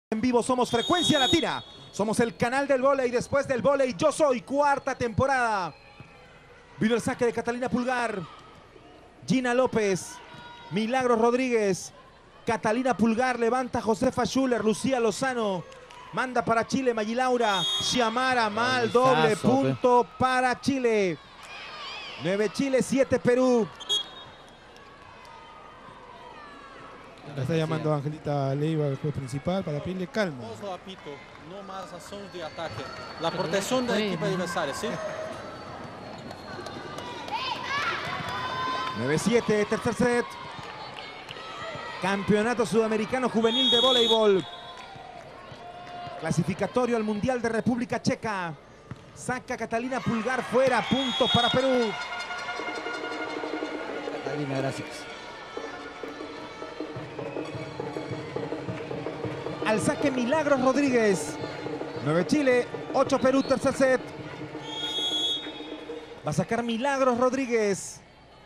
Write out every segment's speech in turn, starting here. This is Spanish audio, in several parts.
En vivo somos Frecuencia Latina, somos el canal del vóley, después del vóley yo soy, cuarta temporada. Vino el saque de Catalina Pulgar, Gina López, Milagros Rodríguez, Catalina Pulgar, levanta Josefa Schuller, Lucía Lozano, manda para Chile Magilaura, Xiamara, mal, doble, punto para Chile. 9 Chile, 7 Perú. La está llamando Angelita Leiva, el juez principal, para pedirle calma. No más acciones de ataque. La protección del equipo adversario, ¿sí? 9-7, tercer set. Campeonato Sudamericano Juvenil de Voleibol. Clasificatorio al Mundial de República Checa. Saca Catalina Pulgar fuera, puntos para Perú. Catalina, gracias. Al saque Milagros Rodríguez. 9 Chile, 8 Perú, tercer set. Va a sacar Milagros Rodríguez.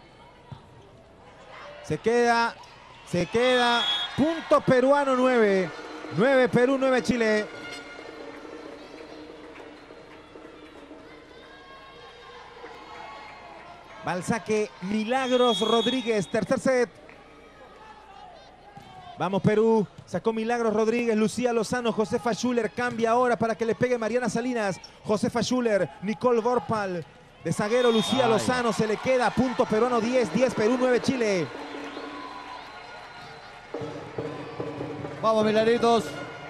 Se queda. Punto peruano, 9. 9 Perú, 9 Chile. Va al saque Milagros Rodríguez, tercer set. Vamos Perú, sacó Milagros Rodríguez, Lucía Lozano, Josefa Schuller, cambia ahora para que le pegue Mariana Salinas. Josefa Schuller, Nicole Vorpal, de zaguero Lucía Lozano, se le queda, punto peruano 10, 10 Perú, 9 Chile. Vamos, Milagritos.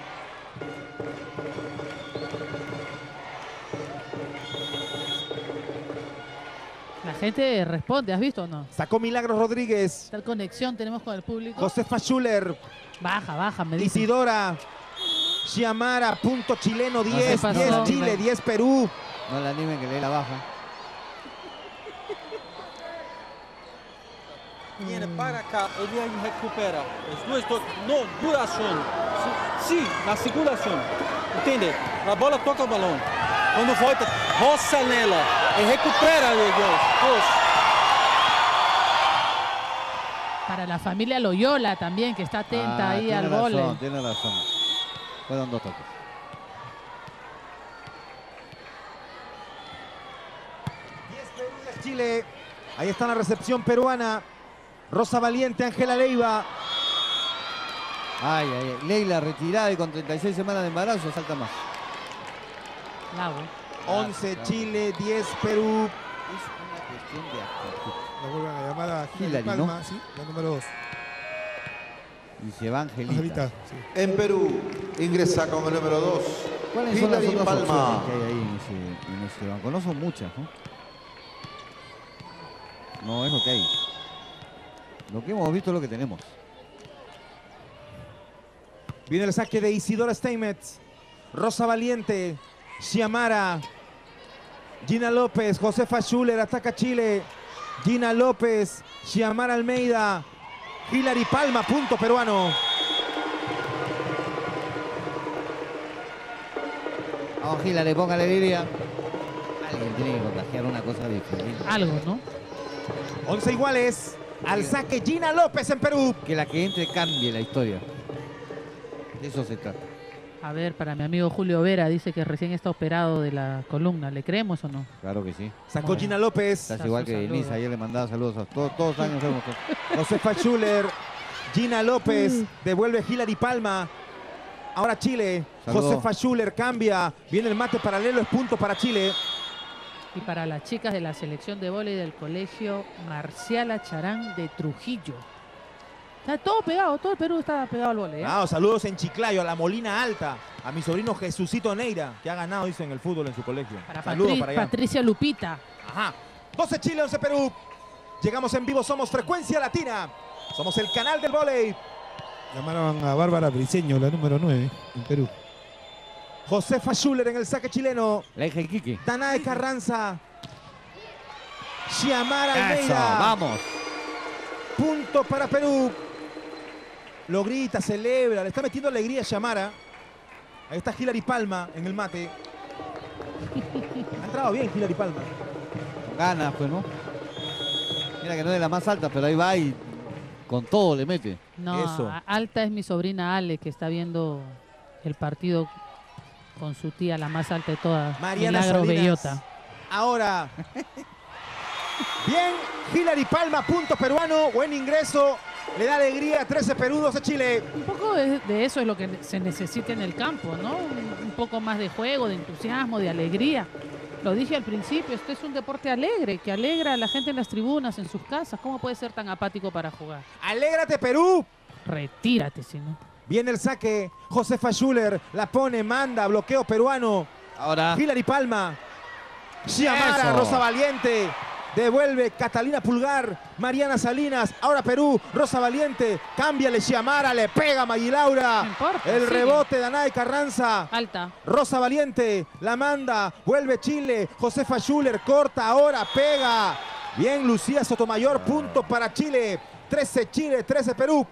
La gente responde, ¿has visto o no? Sacó Milagros Rodríguez. Tal conexión tenemos con el público. Josefa Schuller. Baja, me dice. Isidora. Xiamara, punto chileno, 10, No 10 Chile, 10 Perú. No la animen que le dé la baja. Viene para acá, ele recupera. Os dois no, duração. Sim, na circulação. Entende? A bola toca o balão. Quando volta, roça nela e recupera os dois. Para la familia Loyola también, que está atenta ahí al razón, vóley. Tiene razón. Fueron dos toques. Chile. Ahí está la recepción peruana. Rosa Valiente, Ángela Leiva. Ay. Leila retirada y con 36 semanas de embarazo salta más. Lago. 11 Chile, 10 Perú. Es una cuestión de actitud. La vuelven a llamar a Hillary, Palma, ¿no? sí, la número 2. Y se va Angelita. Angelita, sí. En Perú ingresa con el número 2. ¿Cuáles son las Hillary otras Palma. opciones que hay ahí en ese banco? No son muchas, ¿no? No, es lo que hay. Lo que hemos visto es lo que tenemos. Viene el saque de Isidora Steinmetz. Rosa Valiente. Xiamara. Gina López. Josefa Schuller. Ataca Chile. Gina López. Xiamara Almeida. Hillary Palma. Punto peruano. Vamos, Hillary, póngale Lilia. Alguien tiene que contagiar una cosa diferente. Algo, ¿no? 11 iguales. Al saque Gina López en Perú. Que la que entre cambie la historia. De eso se trata. A ver, para mi amigo Julio Vera, dice que recién está operado de la columna. ¿Le creemos o no? Claro que sí. Sacó Gina López. Estás igual que Denise. Ayer le mandaba saludos a todos los años. Josefa Schuller. Gina López. Devuelve Hillary Palma. Ahora Chile. Saludo. Josefa Schuller cambia. Viene el mate paralelo. Es punto para Chile. Y para las chicas de la selección de vóley del colegio Marciala Charán de Trujillo. Está todo pegado, todo el Perú está pegado al vóley, ¿eh? Saludos en Chiclayo, a la Molina Alta, a mi sobrino Jesucito Neira, que ha ganado, dice, en el fútbol en su colegio. Para Saludos para allá. Patricia Lupita. Ajá. 12 Chile, 11 Perú. Llegamos en vivo, somos Frecuencia Latina. Somos el canal del vóley. Llamaron a Bárbara Briceño, la número 9, en Perú. Josefa Schuller en el saque chileno. La hija de Quique. Danae Carranza. Xiamara Almeida. Eso, vamos. Punto para Perú. Lo grita, celebra, le está metiendo alegría a Xiamara. Ahí está Hillary Palma en el mate. Ha entrado bien Hillary Palma. Con ganas, pues, ¿no? Mira que no es de la más alta, pero ahí va y con todo le mete. No, Eso. Alta es mi sobrina Ale, que está viendo el partido con su tía, la más alta de todas, Mariana Milagros Salinas. Bellota. Ahora. Bien, Hilary Palma, punto peruano. Buen ingreso. Le da alegría. 13 Perú, 12 Chile. Un poco de eso es lo que se necesita en el campo, ¿no? Un poco más de juego, de entusiasmo, de alegría. Lo dije al principio, este es un deporte alegre, que alegra a la gente en las tribunas, en sus casas. ¿Cómo puede ser tan apático para jugar? Alégrate, Perú. Retírate, si no. Viene el saque. Josefa Schuller la pone, manda, bloqueo peruano. Ahora. Hilary Palma. Xiamara, Eso. Rosa Valiente. Devuelve Catalina Pulgar, Mariana Salinas, ahora Perú, Rosa Valiente, cámbiale Xiamara, le pega Magui Laura. No importa, El sigue. rebote de Anae Carranza. Alta. Rosa Valiente, la manda, vuelve Chile, Josefa Schuller, corta, ahora pega. Bien, Lucía Sotomayor, punto para Chile. 13 Chile, 13 Perú.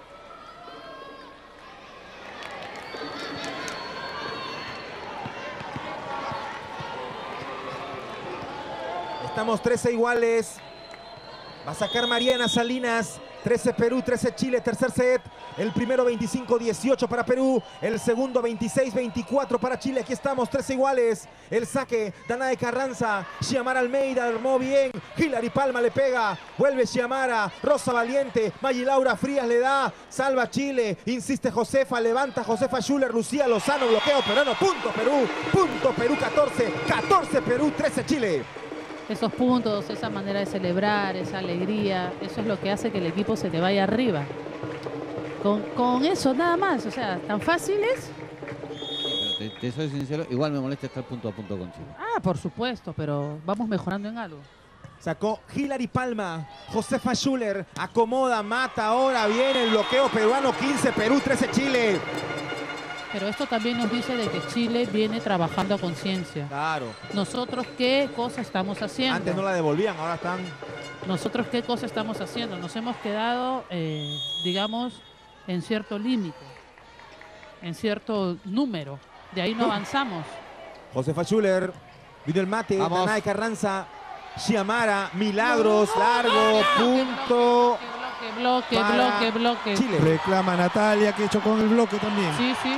Estamos 13 iguales. Va a sacar Mariana Salinas. 13 Perú, 13 Chile, tercer set. El primero 25-18 para Perú. El segundo 26-24 para Chile. Aquí estamos, 13 iguales. El saque, Danae Carranza. Xiamara Almeida armó bien. Hilary Palma le pega. Vuelve Xiamara. Rosa Valiente. Magui Laura Frías le da. Salva Chile. Insiste Josefa. Levanta Josefa Schuller. Lucía Lozano. Bloqueo peruano. Punto Perú. Punto Perú 14. 14 Perú, 13 Chile. Esos puntos, esa manera de celebrar, esa alegría, eso es lo que hace que el equipo se te vaya arriba. Con eso nada más, o sea, tan fáciles. Pero te soy sincero, igual me molesta estar punto a punto con Chile. Ah, por supuesto, pero vamos mejorando en algo. Sacó Hilary Palma, Josefa Schuller, acomoda, mata, ahora viene el bloqueo peruano, 15 Perú, 13 Chile. Pero esto también nos dice de que Chile viene trabajando a conciencia. Claro, Nosotros, ¿qué cosa estamos haciendo? antes no la devolvían, ahora están... Nosotros, ¿qué cosa estamos haciendo? Nos hemos quedado, digamos, en cierto límite, en cierto número. De ahí no avanzamos. Josefa Schuller, vino el mate, Vamos. Danae Carranza, Xiamara, Milagros, largo, punto, Bloque, para bloque. Chile. Reclama Natalia que echó con el bloque también. Sí, sí.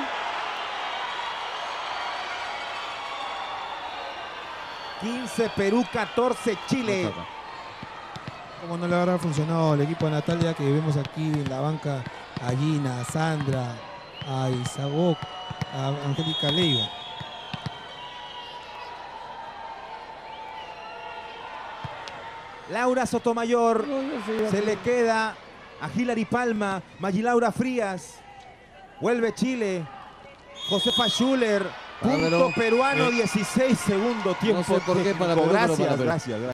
15 Perú, 14 Chile. Como no le habrá funcionado el equipo de Natalia que vemos aquí en la banca a Gina, a Sandra, a Isagok, a Angélica Leiva. Laura Sotomayor, se le queda a Hilary Palma, Magui Laura Frías, vuelve Chile, Josefa Schuller, punto Páramelo. peruano, 16 segundo tiempo No sé por qué para técnico. Perú, pero para Gracias, Perú. gracias.